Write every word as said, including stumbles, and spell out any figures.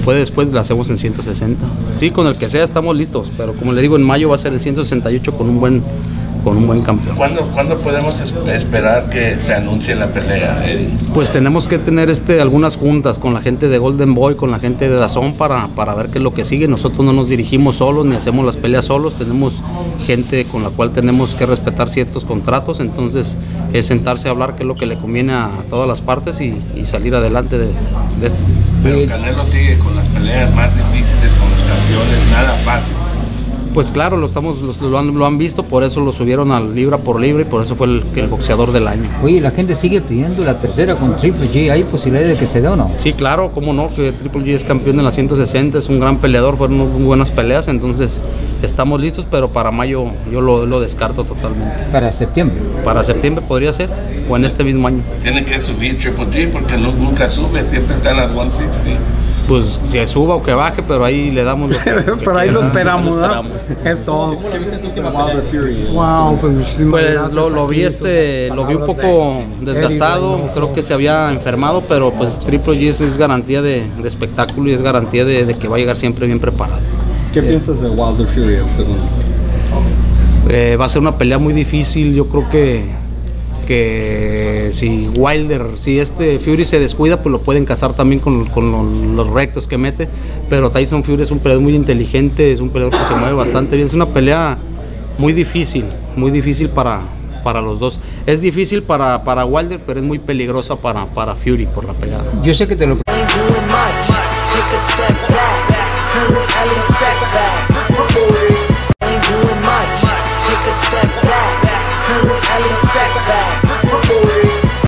puede después la hacemos en ciento sesenta. Sí, con el que sea estamos listos, pero como le digo, en mayo va a ser el ciento sesenta y ocho con un buen con un buen campeón. ¿Cuándo, ¿cuándo podemos esperar que se anuncie la pelea, Elie? Pues tenemos que tener este, algunas juntas con la gente de Golden Boy, con la gente de DAZN para, para ver qué es lo que sigue. Nosotros no nos dirigimos solos ni hacemos las peleas solos, tenemos gente con la cual tenemos que respetar ciertos contratos, entonces es sentarse a hablar qué es lo que le conviene a todas las partes y, y salir adelante de, de esto. Pero Canelo sigue con las peleas más difíciles, con los campeones, nada fácil. Pues claro, lo, estamos, lo, lo, han, lo han visto, por eso lo subieron al libra por libra y por eso fue el, el boxeador del año. Oye, la gente sigue pidiendo la tercera con Triple G, ¿hay posibilidad de que se dé o no? Sí, claro, cómo no, que Triple G es campeón en la ciento sesenta, es un gran peleador, fueron muy buenas peleas, entonces estamos listos, pero para mayo yo lo, lo descarto totalmente. ¿Para septiembre? Para septiembre podría ser, o en este mismo año. Tiene que subir Triple G porque no, nunca sube, siempre está en las ciento sesenta. Pues que suba o que baje, pero ahí le damos lo que, que pero ahí lo esperamos, lo esperamos. ¿no? Es todo. ¿Qué viste en su última pelea? Wow, pues muchísimas Pues gracias. lo, lo vi este, lo vi un poco de desgastado, Elie creo que se había enfermado, pero pues Triple G es, es garantía de, de espectáculo y es garantía de, de que va a llegar siempre bien preparado. ¿Qué piensas de Wilder Fury el segundo? Eh, va a ser una pelea muy difícil, yo creo que que si Wilder, si este Fury se descuida, pues lo pueden cazar también con, con lo, los rectos que mete, pero Tyson Fury es un peleador muy inteligente, es un peleador que se mueve bastante bien, es una pelea muy difícil, muy difícil para, para los dos. Es difícil para, para Wilder, pero es muy peligrosa para, para Fury por la pegada. Yo sé que te lo... Take a step back, 'cause it's Elie Seckbach.